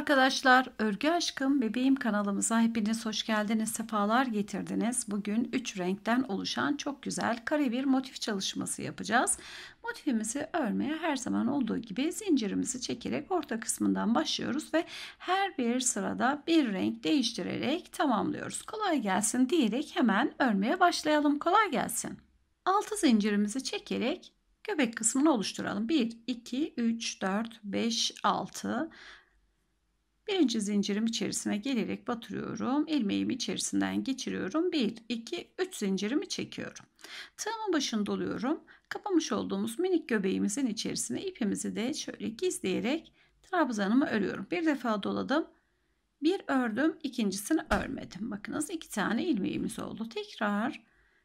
Arkadaşlar, Örgü Aşkım Bebeğim kanalımıza hepiniz hoş geldiniz, sefalar getirdiniz. Bugün 3 renkten oluşan çok güzel kare bir motif çalışması yapacağız. Motifimizi örmeye her zaman olduğu gibi zincirimizi çekerek orta kısmından başlıyoruz ve her bir sırada bir renk değiştirerek tamamlıyoruz. Kolay gelsin diyerek hemen örmeye başlayalım. Kolay gelsin. 6 zincirimizi çekerek göbek kısmını oluşturalım. 1, 2, 3, 4, 5, 6. Birinci zincirim içerisine gelerek batırıyorum. İlmeğimi içerisinden geçiriyorum. 1, 2, 3 zincirimi çekiyorum. Tığımın başını doluyorum. Kapamış olduğumuz minik göbeğimizin içerisine ipimizi de şöyle gizleyerek trabzanımı örüyorum. Bir defa doladım. Bir ördüm. İkincisini örmedim. Bakınız 2 tane ilmeğimiz oldu. Tekrar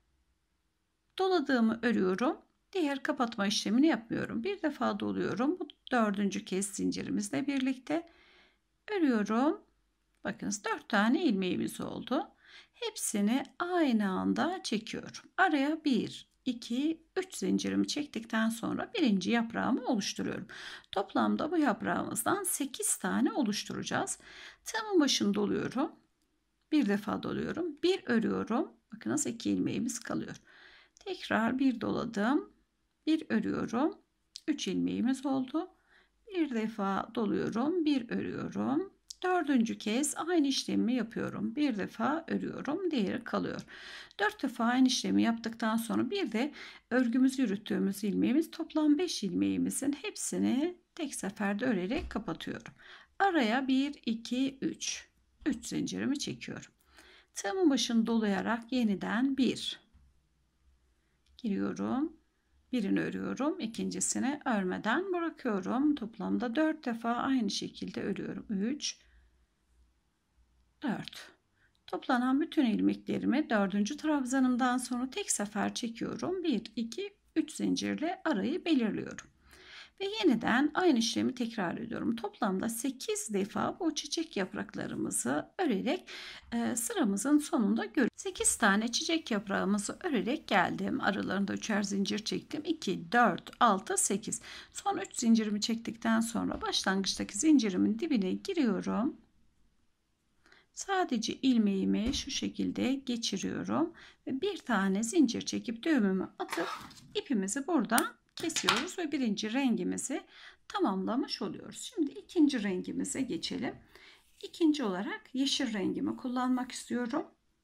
doladığımı örüyorum. Diğer kapatma işlemini yapmıyorum. Bir defa doluyorum. Bu dördüncü kez zincirimizle birlikte örüyorum. Bakınız 4 tane ilmeğimiz oldu. Hepsini aynı anda çekiyorum. Araya 1, 2, 3 zincirimi çektikten sonra birinci yaprağımı oluşturuyorum. Toplamda bu yaprağımızdan 8 tane oluşturacağız. Tığımın başını doluyorum. Bir defa doluyorum. Bir örüyorum. Bakınız 2 ilmeğimiz kalıyor. Tekrar bir doladım. Bir örüyorum. 3 ilmeğimiz oldu. Bir defa doluyorum. Bir örüyorum. Dördüncü kez aynı işlemi yapıyorum. Bir defa örüyorum. Diğeri kalıyor. 4 defa aynı işlemi yaptıktan sonra bir de örgümüzü yürüttüğümüz ilmeğimiz, toplam 5 ilmeğimizin hepsini tek seferde örerek kapatıyorum. Araya 1, 2, 3. 3 zincirimi çekiyorum. Tığımın başını dolayarak yeniden 1 giriyorum. Birini örüyorum. İkincisini örmeden bırakıyorum. Toplamda 4 defa aynı şekilde örüyorum. 3, 4. Toplanan bütün ilmeklerimi 4. trabzanımdan sonra tek sefer çekiyorum. 1, 2, 3 zincirle arayı belirliyorum. Ve yeniden aynı işlemi tekrar ediyorum. Toplamda 8 defa bu çiçek yapraklarımızı örerek sıramızın sonunda görüyoruz. 8 tane çiçek yaprağımızı örerek geldim. Aralarında 3'er zincir çektim. 2, 4, 6, 8. Son 3 zincirimi çektikten sonra başlangıçtaki zincirimin dibine giriyorum. Sadece ilmeğimi şu şekilde geçiriyorum ve bir tane zincir çekip düğümümü atıp ipimizi buradan kesiyoruz ve birinci rengimizi tamamlamış oluyoruz. Şimdi ikinci rengimize geçelim. İkinci olarak yeşil rengimi kullanmak istiyorum.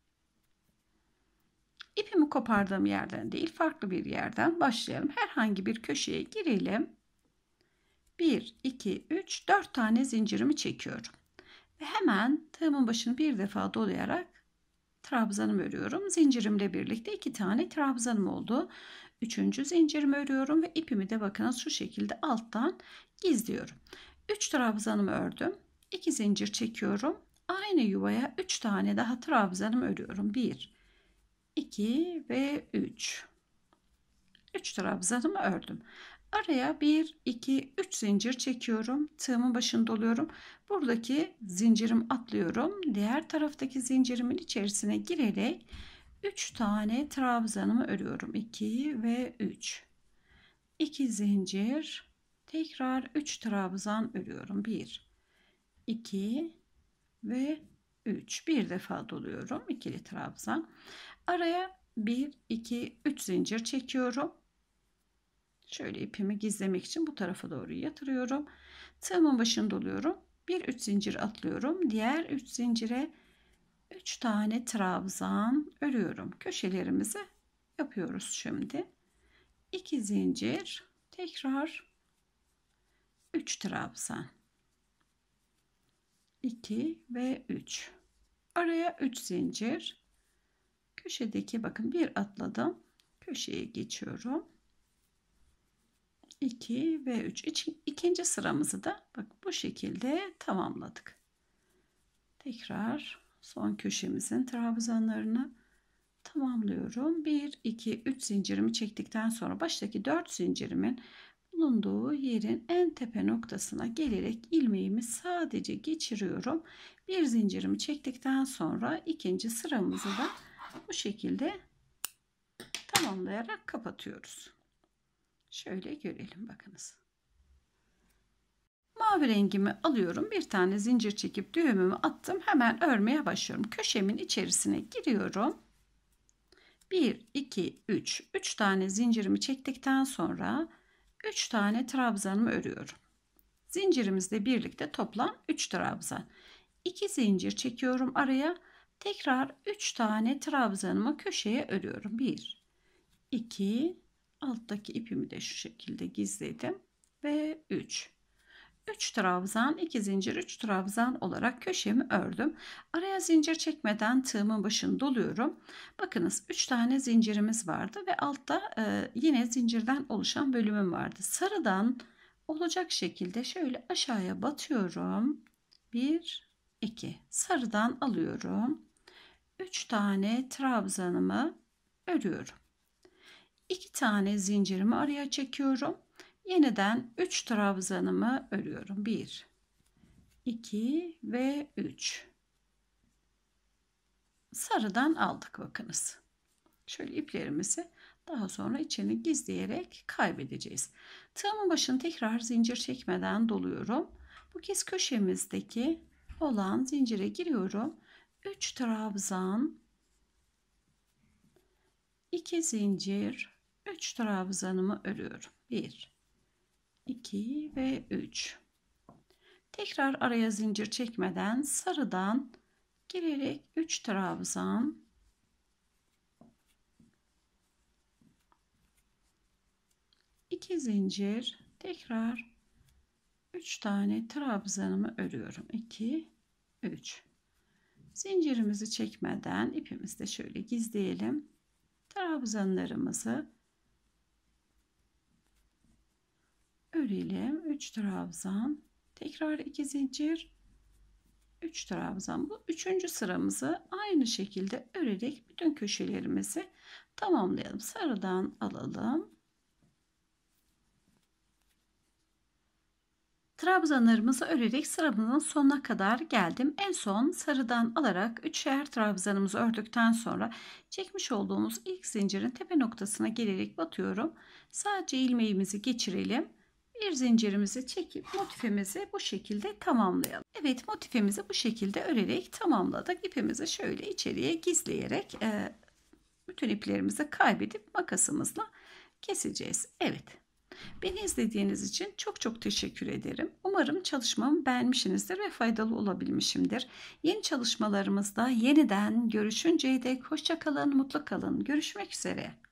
İpimi kopardığım yerden değil, farklı bir yerden başlayalım. Herhangi bir köşeye girelim. 1, 2, 3, 4 tane zincirimi çekiyorum. Ve hemen tığımın başını bir defa dolayarak trabzanımı örüyorum. Zincirimle birlikte 2 tane trabzanım oldu. 3. zincirimi örüyorum ve ipimi de bakınız şu şekilde alttan gizliyorum. 3 trabzanımı ördüm. 2 zincir çekiyorum. Aynı yuvaya 3 tane daha trabzanımı örüyorum. 1, 2 ve 3. 3 trabzanımı ördüm. Araya 1, 2, 3 zincir çekiyorum. Tığımın başını doluyorum. Buradaki zincirim atlıyorum. Diğer taraftaki zincirimin içerisine girerek 3 tane trabzanımı örüyorum. 2 ve 3. 2 zincir. Tekrar 3 trabzan örüyorum. 1, 2 ve 3. Bir defa doluyorum. İkili trabzan. Araya 1, 2, 3 zincir çekiyorum. Şöyle ipimi gizlemek için bu tarafa doğru yatırıyorum. Tığımın başını doluyorum. 1, 3 zincir atlıyorum. Diğer 3 zincire 3 tane trabzan örüyorum. Köşelerimizi yapıyoruz şimdi. 2 zincir, tekrar 3 trabzan. 2 ve 3. Araya 3 zincir. Köşedeki bakın bir atladım. Köşeye geçiyorum. 2 ve 3. İkinci sıramızı da bak bu şekilde tamamladık. Tekrar son köşemizin trabzanlarını tamamlıyorum. 1, 2, 3 zincirimi çektikten sonra baştaki 4 zincirimin bulunduğu yerin en tepe noktasına gelerek ilmeğimi sadece geçiriyorum. Bir zincirimi çektikten sonra ikinci sıramızı da bu şekilde tamamlayarak kapatıyoruz. Şöyle görelim bakınız. Mavi rengimi alıyorum. Bir tane zincir çekip düğümümü attım. Hemen örmeye başlıyorum. Köşemin içerisine giriyorum. 1, 2, 3. 3 tane zincirimi çektikten sonra 3 tane trabzanımı örüyorum. Zincirimizle birlikte toplam 3 trabzan. 2 zincir çekiyorum araya. Tekrar 3 tane trabzanımı köşeye örüyorum. 1, 2, alttaki ipimi de şu şekilde gizledim ve 3. 3 trabzan, 2 zincir, 3 trabzan olarak köşemi ördüm. Araya zincir çekmeden tığımın başını doluyorum. Bakınız 3 tane zincirimiz vardı ve altta yine zincirden oluşan bölümüm vardı. Sarıdan olacak şekilde şöyle aşağıya batıyorum. 1, 2. Sarıdan alıyorum. 3 tane trabzanımı örüyorum. 2 tane zincirimi araya çekiyorum. Yeniden 3 trabzanımı örüyorum. 1, 2 ve 3. Sarıdan aldık bakınız. Şöyle iplerimizi daha sonra içine gizleyerek kaybedeceğiz. Tığımın başını tekrar zincir çekmeden doluyorum. Bu kez köşemizdeki olan zincire giriyorum. 3 trabzan, 2 zincir, 3 trabzanımı örüyorum. 1, 2 ve 3. Tekrar araya zincir çekmeden sarıdan girerek 3 trabzan, 2 zincir, tekrar 3 tane trabzanımı örüyorum. 2, 3. Zincirimizi çekmeden ipimizi de şöyle gizleyelim. Trabzanlarımızı örelim. 3 trabzan, tekrar 2 zincir, 3 trabzan. Bu 3. sıramızı aynı şekilde örerek bütün köşelerimizi tamamlayalım. Sarıdan alalım. Trabzanlarımızı örerek sıramızın sonuna kadar geldim. En son sarıdan alarak 3'er trabzanımızı ördükten sonra çekmiş olduğumuz ilk zincirin tepe noktasına gelerek batıyorum. Sadece ilmeğimizi geçirelim. Bir zincirimizi çekip motifimizi bu şekilde tamamlayalım. Evet, motifimizi bu şekilde örerek tamamladık. İpimizi şöyle içeriye gizleyerek bütün iplerimizi kaybedip makasımızla keseceğiz. Evet. Beni izlediğiniz için çok çok teşekkür ederim. Umarım çalışmamı beğenmişsinizdir ve faydalı olabilmişimdir. Yeni çalışmalarımızda yeniden görüşünceye dek hoşça kalın, mutlu kalın. Görüşmek üzere.